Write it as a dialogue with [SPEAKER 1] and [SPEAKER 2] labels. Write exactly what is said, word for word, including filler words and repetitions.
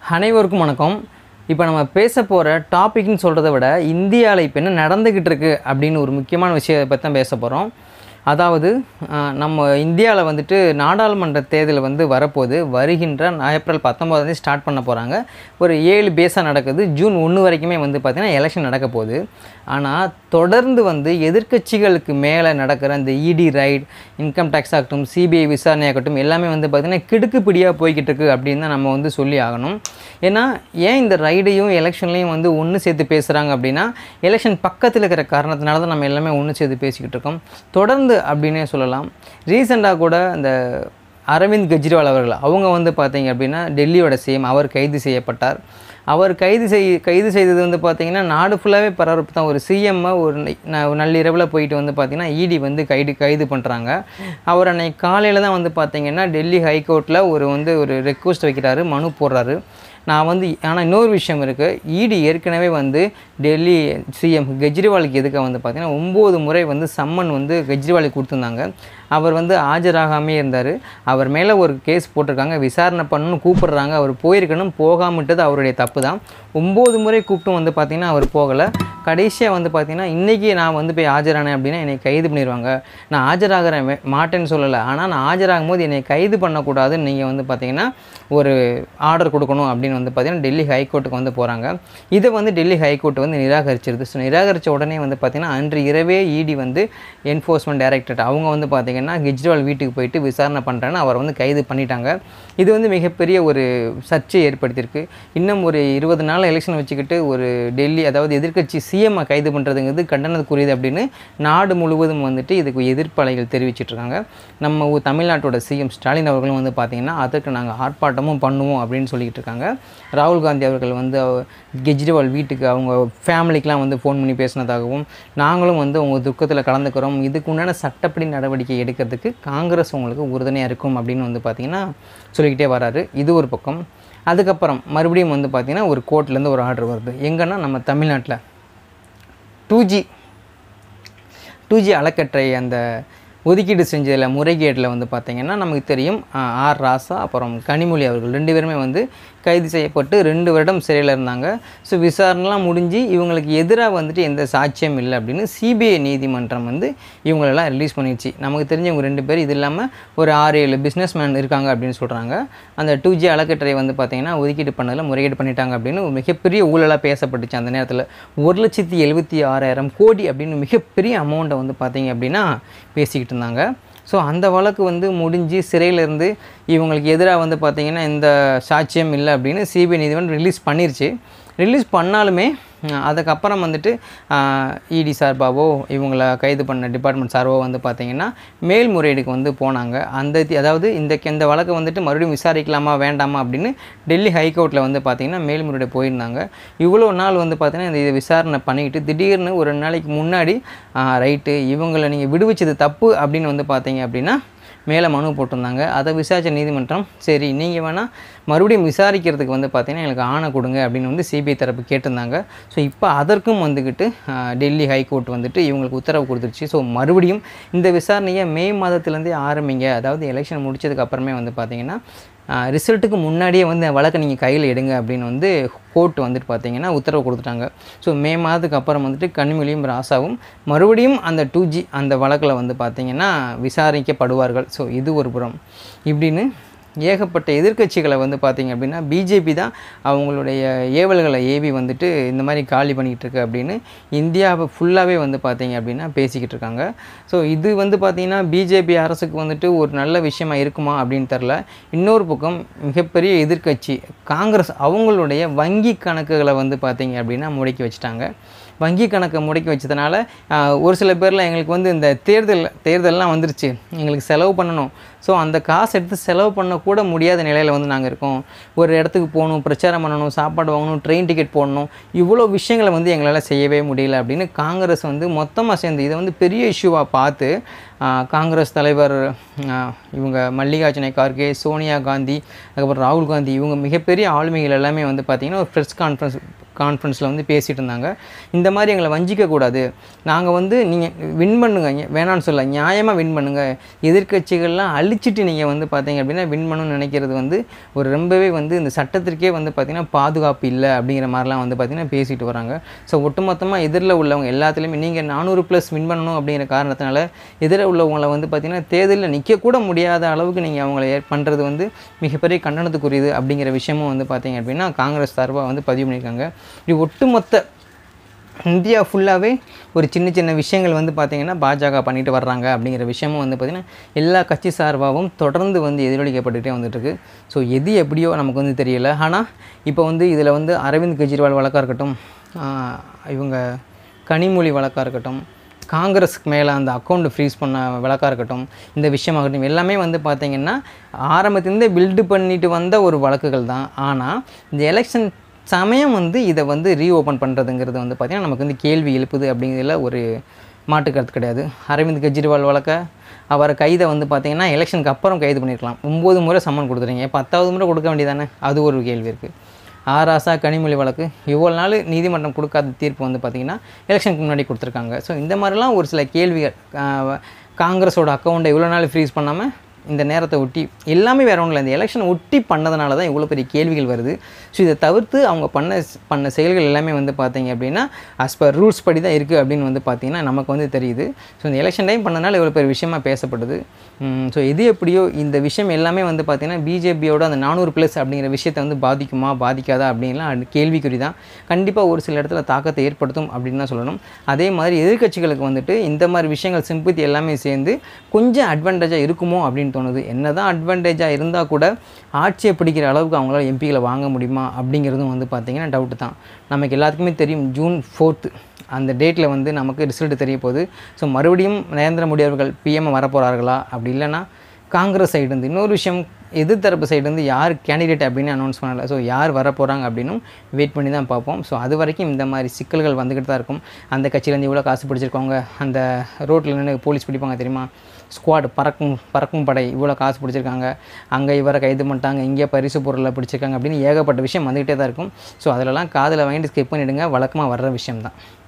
[SPEAKER 1] அனைவருக்கும் வணக்கம். இப்போ நம்ம பேச போகிற டாபிக்னு சொல்கிறத விட இந்தியாவில் இப்போ என்ன நடந்துக்கிட்டு இருக்குது அப்படின்னு ஒரு முக்கியமான விஷயத்தை பற்றி தான் பேச போகிறோம். அதாவது நம்ம இந்தியாவில் வந்துட்டு நாடாளுமன்ற தேர்தல் வந்து வரப்போகுது. வருகின்ற ஏப்ரல் பத்தொம்போதாம் தேதி ஸ்டார்ட் பண்ண போகிறாங்க. ஒரு ஏழு பேஸாக நடக்குது. ஜூன் ஒன்று வரைக்குமே வந்து பார்த்திங்கன்னா எலெக்ஷன் நடக்க போகுது. ஆனால் தொடர்ந்து வந்து எதிர்க்கட்சிகளுக்கு மேலே நடக்கிற இந்த இடி ரைட், இன்கம் டேக்ஸ் ஆகட்டும், சிபிஐ விசாரணை ஆகட்டும், எல்லாமே வந்து பார்த்திங்கன்னா கிடுக்குப்பிடியாக போய்கிட்டு இருக்குது அப்படின்னு தான் நம்ம வந்து சொல்லி ஆகணும். ஏன்னா ஏன் இந்த ரைடையும் எலெக்ஷன்லேயும் வந்து ஒன்று சேர்த்து பேசுகிறாங்க அப்படின்னா, எலெக்ஷன் பக்கத்தில் இருக்கிற காரணத்தினால தான் நம்ம எல்லாமே ஒன்று சேர்த்து பேசிக்கிட்டு இருக்கோம். தொடர்ந்து அப்படின்னே சொல்லலாம். ரீசெண்டாக கூட இந்த அரவிந்த் கெஜ்ரிவால் அவர்கள் அவங்க வந்து பார்த்தீங்க அப்படின்னா டெல்லியோட சிஎம், அவர் கைது செய்யப்பட்டார். அவர் கைது செய் கைது செய்தது வந்து பார்த்திங்கன்னா நாடு ஃபுல்லாகவே பரபரப்பு தான். ஒரு சிஎம்மை ஒரு நள்ளிரவில் போயிட்டு வந்து பார்த்திங்கன்னா இடி வந்து கைது கைது பண்ணுறாங்க. அவர் அன்னைக்கு காலையில் தான் வந்து பார்த்திங்கன்னா டெல்லி ஹைகோர்ட்டில் ஒரு வந்து ஒரு ரெக்வஸ்ட் வைக்கிறாரு, மனு போடுறாரு. நான் வந்து ஆனால் இன்னொரு விஷயம் இருக்குது. இடி ஏற்கனவே வந்து டெல்லி சிஎம் கெஜ்ரிவாலுக்கு எதுக்காக வந்து பார்த்திங்கன்னா ஒம்பது முறை வந்து சம்மன் வந்து கெஜ்ரிவாலுக்கு கொடுத்துருந்தாங்க. அவர் வந்து ஆஜராகாமே இருந்தார். அவர் மேலே ஒரு கேஸ் போட்டிருக்காங்க, விசாரணை பண்ணணும்னு கூப்பிட்றாங்க. அவர் போயிருக்கணும், போகாமட்டது அவருடைய தப்பு தான். ஒம்பது முறை கூப்பிட்டும் வந்து பார்த்திங்கன்னா அவர் போகலை. கடைசியாக வந்து பார்த்திங்கன்னா இன்றைக்கி நான் வந்து போய் ஆஜரானேன் அப்படின்னா என்னை கைது பண்ணிடுவாங்க. நான் ஆஜராகிறேன் மாட்டேன்னு சொல்லலை, ஆனால் நான் ஆஜராகும் போது என்னை கைது பண்ணக்கூடாதுன்னு நீங்கள் வந்து பார்த்திங்கன்னா ஒரு ஆர்டர் கொடுக்கணும் அப்படின்னு வந்து பார்த்திங்கன்னா டெல்லி ஹைகோர்ட்டுக்கு வந்து போகிறாங்க. இதை வந்து டெல்லி ஹைகோர்ட்டு வந்து நிராகரிச்சிருது. ஸோ நிராகரித்த உடனே வந்து பார்த்திங்கன்னா அன்று இரவே இடி வந்து என்ஃபோர்ஸ்மெண்ட் டைரக்டரேட் அவங்க வந்து பார்த்திங்கன்னா கெஜ்ரிவால் வீட்டுக்கு போயிட்டு விசாரணை பண்ணுறேன்னு அவர் வந்து கைது பண்ணிட்டாங்க. இது வந்து மிகப்பெரிய ஒரு சர்ச்சையை ஏற்படுத்தியிருக்கு. இன்னும் ஒரு இருபது நாள் எலெக்ஷன் வச்சுக்கிட்டு ஒரு டெல்லி அதாவது எதிர்க்கட்சி சிஎம்ஐ கைது பண்ணுறதுங்கிறது கண்டனத்துக்குரியது அப்படின்னு நாடு முழுவதும் வந்துட்டு இதுக்கு எதிர்ப்பலைகள் தெரிவிச்சிட்ருக்காங்க. நம்ம தமிழ்நாட்டோட சிஎம் ஸ்டாலின் அவர்களும் வந்து பார்த்திங்கன்னா அதற்கு நாங்கள் ஆர்ப்பாட்டமும் பண்ணுவோம் அப்படின்னு சொல்லிக்கிட்டு இருக்காங்க. ராகுல் காந்தி அவர்கள் வந்து கெஜ்ரிவால் வீட்டுக்கு அவங்க ஃபேமிலிக்கெலாம் வந்து ஃபோன் பண்ணி பேசினதாகவும், நாங்களும் வந்து உங்கள் துக்கத்தில் கலந்துக்கிறோம், இதுக்கு உண்டான சட்டப்படி நடவடிக்கை எடுக்கிறதுக்கு காங்கிரஸ் உங்களுக்கு உறுதுணையாக இருக்கும் அப்படின்னு வந்து பார்த்திங்கன்னா சொல்லிக்கிட்டே வராரு. இது ஒரு பக்கம். அதுக்கப்புறம் மறுபடியும் வந்து பார்த்திங்கன்னா ஒரு கோர்ட்லேருந்து ஒரு ஆர்டர் வருது. எங்கன்னா நம்ம தமிழ்நாட்டில் டூ ஜி டூ ஜி அலக்கற்றை அந்த ஒதுக்கீடு செஞ்சதில் முறைகேட்டில் வந்து பார்த்திங்கன்னா நமக்கு தெரியும் ஆர் ராசா அப்புறம் கனிமொழி அவர்கள் ரெண்டு பேருமே வந்து கைது செய்யப்பட்டு ரெண்டு வருடம் சிறையில் இருந்தாங்க. ஸோ விசாரணைலாம் முடிஞ்சு இவங்களுக்கு எதிராக வந்துட்டு எந்த சாட்சியம் இல்லை அப்படின்னு சிபிஐ நீதிமன்றம் வந்து இவங்களெல்லாம் ரிலீஸ் பண்ணிடுச்சு. நமக்கு தெரிஞ்சவங்க ரெண்டு பேர், இது இல்லாமல் ஒரு ஆறு ஏழு பிஸ்னஸ் மேன் இருக்காங்க அப்படின்னு சொல்கிறாங்க. அந்த டூ ஜி அலக்கற்றை வந்து பார்த்திங்கன்னா ஒதுக்கீடு பண்ணதில் முறைகேடு பண்ணிட்டாங்க அப்படின்னு ஒரு மிகப்பெரிய ஊழலாக பேசப்பட்டுச்சு. அந்த நேரத்தில் ஒரு லட்சத்தி எழுபத்தி ஆறாயிரம் கோடி அப்படின்னு மிகப்பெரிய அமௌண்ட்டை வந்து பார்த்திங்க அப்படின்னா பேசிக்கிட்டு இருந்தாங்க. ஸோ அந்த வழக்கு வந்து முடிஞ்சு சிறையிலேருந்து இவங்களுக்கு எதிராக வந்து பார்த்திங்கன்னா எந்த சாட்சியம் இல்லை அப்படின்னு சிபிஐ நீதிமன்றம் ரிலீஸ் பண்ணிருச்சு. ரிலீஸ் பண்ணாலுமே அதுக்கப்புறம் வந்துட்டு இடி சார்பாவோ இவங்கள கைது பண்ண டிபார்ட்மெண்ட் சார்பாவோ வந்து பார்த்திங்கன்னா மேல்முறையீடுக்கு வந்து போனாங்க. அந்த அதாவது இந்த இந்த வழக்கை வந்துட்டு மறுபடியும் விசாரிக்கலாமா வேண்டாமா அப்படின்னு டெல்லி ஹைகோர்ட்டில் வந்து பார்த்திங்கன்னா மேல்முறையீடு போயிருந்தாங்க. இவ்வளோ நாள் வந்து பார்த்திங்கன்னா இந்த இதை விசாரணை பண்ணிக்கிட்டு திடீர்னு ஒரு நாளைக்கு முன்னாடி ரைட்டு இவங்களை நீங்கள் விடுவிச்சது தப்பு அப்படின்னு வந்து பார்த்தீங்க அப்படின்னா மேலே மனு போட்டிருந்தாங்க. அதை விசாரித்த நீதிமன்றம் சரி நீங்கள் வேணால் மறுபடியும் விசாரிக்கிறதுக்கு வந்து பார்த்திங்கன்னா எனக்கு ஆணை கொடுங்க அப்படின்னு வந்து சிபிஐ தரப்பு கேட்டிருந்தாங்க. ஸோ இப்போ அதற்கும் வந்துக்கிட்டு டெல்லி ஹைகோர்ட் வந்துட்டு இவங்களுக்கு உத்தரவு கொடுத்துருச்சு. ஸோ மறுபடியும் இந்த விசாரணையை மே மாதத்துலேருந்தே ஆரம்பிங்க, அதாவது எலெக்ஷன் முடிச்சதுக்கு அப்புறமே வந்து பார்த்திங்கன்னா ரிசல்ட்டுக்கு முன்னாடியே வந்து வழக்கை நீங்கள் கையில் எடுங்க அப்படின்னு வந்து கோர்ட் வந்துட்டு பார்த்திங்கன்னா உத்தரவு கொடுத்துட்டாங்க. ஸோ மே மாதத்துக்கு அப்புறம் வந்துட்டு கனிமொழியும் ராசாவும் மறுபடியும் அந்த டூ ஜி அந்த வழக்கில் வந்து பார்த்திங்கன்னா விசாரிக்கப்படுவார்கள். ஸோ இது ஒரு புறம். இப்படின்னு ஏகப்பட்ட எதிர்க்கட்சிகளை வந்து பார்த்திங்க அப்படின்னா பிஜேபி தான் அவங்களுடைய ஏவல்களை ஏவி வந்துட்டு இந்த மாதிரி காலி பண்ணிக்கிட்டு இருக்கு அப்படின்னு இந்தியாவை ஃபுல்லாகவே வந்து பார்த்திங்க அப்படின்னா பேசிக்கிட்டு இருக்காங்க. ஸோ இது வந்து பார்த்திங்கன்னா பிஜேபி அரசுக்கு வந்துட்டு ஒரு நல்ல விஷயமா இருக்குமா அப்படின்னு தெரில. இன்னொரு பக்கம் மிகப்பெரிய எதிர்க்கட்சி காங்கிரஸ் அவங்களுடைய வங்கி கணக்குகளை வந்து பார்த்திங்க அப்படின்னா முடக்கி வச்சுட்டாங்க. வங்கி கணக்கை முடக்கி வச்சதுனால ஒரு சில பேரில் எங்களுக்கு வந்து இந்த தேர்தல் தேர்தல்லாம் வந்துருச்சு, எங்களுக்கு செலவு பண்ணணும், ஸோ அந்த காசு எடுத்து செலவு பண்ணக்கூட முடியாத நிலையில் வந்து நாங்கள் இருக்கோம். ஒரு இடத்துக்கு போகணும், பிரச்சாரம் பண்ணணும், சாப்பாடு வாங்கணும், ட்ரெயின் டிக்கெட் போடணும், இவ்வளோ விஷயங்களை வந்து எங்களால் செய்யவே முடியல அப்படின்னு காங்கிரஸ் வந்து மொத்தமாக சேர்ந்து இதை வந்து பெரிய இஷ்யூவாக பார்த்து காங்கிரஸ் தலைவர் இவங்க மல்லிகார்ஜுன கார்கே, சோனியா காந்தி, அதுக்கப்புறம் ராகுல் காந்தி இவங்க மிகப்பெரிய ஆளுமைகள் எல்லாமே வந்து பார்த்திங்கன்னா ஒரு ப்ரெஸ் கான்ஃபரன்ஸ் கான்ஃபரன்ஸில் வந்து பேசிகிட்டு இருந்தாங்க. இந்த மாதிரி எங்களை வஞ்சிக்கக்கூடாது, நாங்கள் வந்து நீங்கள் வின் பண்ணுங்க, வேணான்னு சொல்ல, நியாயமாக வின் பண்ணுங்கள், எதிர்க்கட்சிகள்லாம் அழிச்சிட்டு நீங்கள் வந்து பார்த்தீங்க அப்படின்னா வின் பண்ணணும்னு நினைக்கிறது வந்து ஒரு ரொம்பவே வந்து இந்த சட்டத்திற்கே வந்து பார்த்திங்கன்னா பாதுகாப்பு இல்லை அப்படிங்கிற மாதிரிலாம் வந்து பார்த்திங்கன்னா பேசிட்டு வராங்க. ஸோ ஒட்டுமொத்தமாக எதிரில் உள்ளவங்க எல்லாத்துலேயுமே நீங்கள் நானூறு ப்ளஸ் வின் பண்ணணும் அப்படிங்கிற காரணத்தினால எதிரில் உள்ளவங்களை வந்து பார்த்திங்கன்னா தேர்தலில் நிற்கக்கூட முடியாத அளவுக்கு நீங்கள் அவங்கள பண்ணுறது வந்து மிகப்பெரிய கண்டனத்துக்குரியது அப்படிங்கிற விஷயமும் வந்து பார்த்திங்க அப்படின்னா காங்கிரஸ் சார்பாக வந்து பதிவு பண்ணியிருக்காங்க. இப்படி ஒட்டுமொத்த இந்தியா ஃபுல்லாகவே ஒரு சின்ன சின்ன விஷயங்கள் வந்து பார்த்திங்கன்னா பாஜக பண்ணிட்டு வர்றாங்க அப்படிங்கிற விஷயமும் வந்து பார்த்திங்கன்னா எல்லா கட்சி சார்பாகவும் தொடர்ந்து வந்து எதிரொலிக்கப்பட்டுகிட்டே வந்துட்டுருக்கு. ஸோ எது எப்படியோ நமக்கு வந்து தெரியல. ஆனால் இப்போ வந்து இதில் வந்து அரவிந்த் கெஜ்ரிவால் வழக்காக இருக்கட்டும், இவங்க கனிமொழி வழக்காக இருக்கட்டும், காங்கிரஸுக்கு மேலே அந்த அக்கௌண்ட் ஃப்ரீஸ் பண்ண வழக்காக இருக்கட்டும், இந்த விஷயமாகட்டும், எல்லாமே வந்து பார்த்திங்கன்னா ஆரம்பத்துலேருந்தே பில்டு பண்ணிட்டு வந்த ஒரு வழக்குகள் தான். ஆனால் இந்த எலெக்ஷன் சமயம் வந்து இதை வந்து ரீஓப்பன் பண்ணுறதுங்கிறது வந்து பார்த்திங்கன்னா நமக்கு வந்து கேள்வி எழுப்புது அப்படிங்கிறதுல ஒரு மாற்று கருத்து கிடையாது. அரவிந்த் கெஜ்ரிவால் வழக்க அவரை கைதை வந்து பார்த்திங்கன்னா எலெக்ஷனுக்கு அப்புறம் கைது பண்ணியிருக்கலாம். ஒம்பது முறை சம்மன் கொடுத்துறீங்க, பத்தாவது முறை கொடுக்க வேண்டியதானே, அது ஒரு கேள்வி இருக்குது. ஆராசா கனிமொழி வழக்கு இவ்வளோ நாள் நீதிமன்றம் கொடுக்காத தீர்ப்பு வந்து பார்த்திங்கன்னா எலெக்ஷனுக்கு முன்னாடி கொடுத்துருக்காங்க. ஸோ இந்த மாதிரிலாம் ஒரு சில கேள்விகள், காங்கிரஸோட அக்கௌண்ட்டை இவ்வளோ நாள் ஃப்ரீஸ் பண்ணாமல் இந்த நேரத்தை ஒட்டி எல்லாமே வேறு ஒன்றும் இல்லை, இந்த எலெக்ஷனை ஒட்டி பண்ணதுனால தான் இவ்வளோ பெரிய கேள்விகள் வருது. ஸோ இதை தவிர்த்து அவங்க பண்ண பண்ண செயல்கள் எல்லாமே வந்து பார்த்திங்க அப்படின்னா ஆஸ் பர் ரூல்ஸ் படி தான் இருக்குது அப்படின்னு வந்து பார்த்திங்கன்னா நமக்கு வந்து தெரியுது. ஸோ இந்த எலெக்ஷன் டைம் பண்ணனால இவ்வளோ பெரிய விஷயமாக பேசப்படுது. ஸோ எது எப்படியோ இந்த விஷயம் எல்லாமே வந்து பார்த்திங்கன்னா பிஜேபியோட அந்த நானூறு ப்ளஸ் அப்படிங்கிற விஷயத்தை வந்து பாதிக்குமா பாதிக்காதா அப்படின்லாம் அது கேள்விக்குறி தான். கண்டிப்பாக ஒரு சில இடத்துல தாக்கத்தை ஏற்படுத்தும் அப்படின்னு தான் சொல்லணும். அதே மாதிரி எதிர்க்கட்சிகளுக்கு வந்துட்டு இந்த மாதிரி விஷயங்கள் சிம்பத்தி எல்லாமே சேர்ந்து கொஞ்சம் அட்வான்டேஜாக இருக்குமோ அப்படின்னு தோணுது. என்ன தான் அட்வான்டேஜாக இருந்தால் கூட ஆட்சியை பிடிக்கிற அளவுக்கு அவங்களால எம்பிகளை வாங்க முடியுமா அப்படிங்கிறதும் வந்து பார்த்திங்கன்னா டவுட்டு தான். நமக்கு எல்லாத்துக்குமே தெரியும் ஜூன் ஃபோர்த்து அந்த டேட்டில் வந்து நமக்கு ரிசல்ட் தெரிய போகுது. ஸோ மறுபடியும் நரேந்திர மோடி அவர்கள் பிஎம் வரப்போகிறார்களா, அப்படி இல்லைன்னா காங்கிரஸ் சைடு இருந்து இன்னொரு விஷயம் எதிர்த்தரப்பு சைடு வந்து யார் கேண்டிடேட் அப்படின்னு அனௌன்ஸ் பண்ணலை. ஸோ யார் வரப்போகிறாங்க அப்படின்னும் வெயிட் பண்ணி தான் பார்ப்போம். ஸோ அது வரைக்கும் இந்த மாதிரி சிக்கல்கள் வந்துக்கிட்டு தான் இருக்கும். அந்த கட்சியிலேருந்து இவ்வளோ காசு பிடிச்சிருக்கவங்க, அந்த ரோட்டில் நின்று போலீஸ் பிடிப்பாங்க தெரியுமா, ஸ்குவாட் பறக்கும் பறக்கும் படை இவ்வளோ காசு பிடிச்சிருக்காங்க, அங்கே இவரை கைது பண்ணிட்டாங்க, இங்கே பரிசு பொருளை பிடிச்சிருக்காங்க அப்படின்னு ஏகப்பட்ட விஷயம் வந்துக்கிட்டே தான் இருக்கும். ஸோ அதிலலாம் காதில் வாங்கிட்டு ஸ்கிப் பண்ணிவிடுங்க, வழக்கமாக வர்ற விஷயம் தான்.